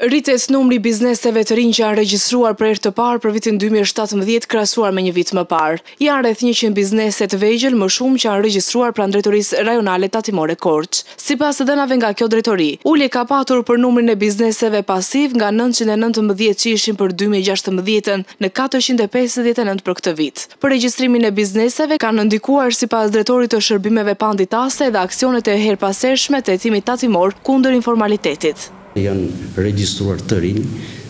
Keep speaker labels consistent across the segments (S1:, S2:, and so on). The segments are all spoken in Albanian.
S1: Rritet numri bizneseve të rinj që janë regjistruar për herë të parë për vitin 2017 krahasuar me një vit më parë. Janë rreth 100 biznese të vegjël më shumë që janë regjistruar pranë drejtorisë rajonale tatimore Korç. Sipas dhënave nga kjo drejtori, ulje ka patur për numrin e bizneseve pasiv nga 919 që ishin për 2016 në 459 për këtë vit. Për regjistrimin e bizneseve kanë ndikuar sipas drejtorit të shërbimeve panditase dhe aksionet e herpasershme të hetimit tatimor kundër informalitetit.
S2: Janë regjistruar të rinj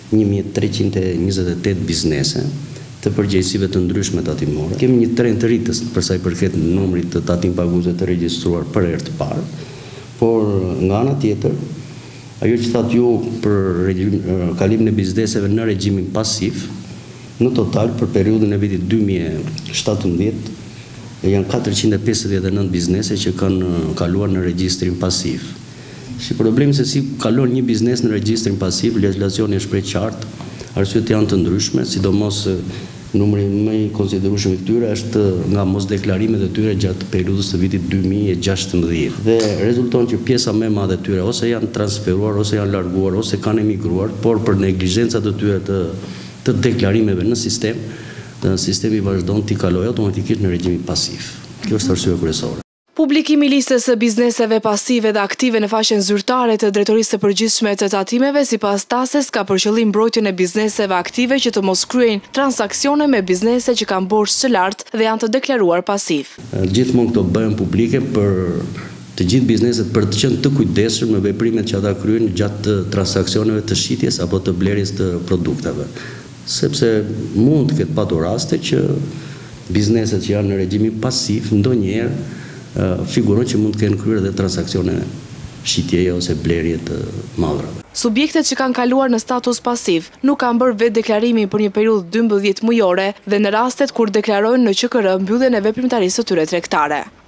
S2: 1328 biznese të përgjegjësive të ndryshme tatimore. Kemi një trend të rritës për sa i përket numrit të tatim paguesve të regjistruar për herë të parë, por nga ana tjetër, ajo që thatë ju për kalimin e bizneseve në regjimin pasiv, në total për periudhën e vitit 2017 janë 459 biznese që kanë kaluar në regjistrin pasiv. Si problemi se si kalon një biznes në regjistrin pasiv, legjislacioni është shpreh qartë, arsyet janë të ndryshme, sidomos numri më i konsiderueshëm i këtyre është nga mosdeklarimet e tyre gjatë periudhës së vitit 2016. Dhe rezulton që pjesa më e madhe e tyre ose janë transferuar, ose janë larguar, ose kanë emigruar, por për neglizhencat e tyre të deklarimeve në sistem, sistemi vazhdon t'i kalojë automatikisht në regjimin pasiv. Kjo është arsyeja kryesore.
S1: Publikimi i listës së bizneseve pasive dhe aktive në faqen zyrtare të Drejtorisë së Përgjithshme të Tatimeve sipas tases ka për qëllim mbrojtjen e bizneseve aktive që të mos kryejnë transaksione me biznese që kanë borxh të lartë dhe janë të deklaruar pasiv.
S2: Gjithmonë këto bëhen publike për të gjithë bizneset për të qenë të kujdesshëm me veprimet që ata kryejnë gjatë transaksioneve të shitjes apo të blerjes të produkteve. Sepse mund të ketë patur raste që bizneset që janë në regjimin pasiv ndonjëherë figuron që mund të kenë kryer dhe transaksione shitjeje ose blerje të mallrave.
S1: Subjektet që kanë kaluar në status pasiv nuk kanë bërë vetë deklarimin për një periudhë 12 mujore dhe në rastet kur deklarojnë në QKR mbylljen e veprimtarisë së tyre tregtare.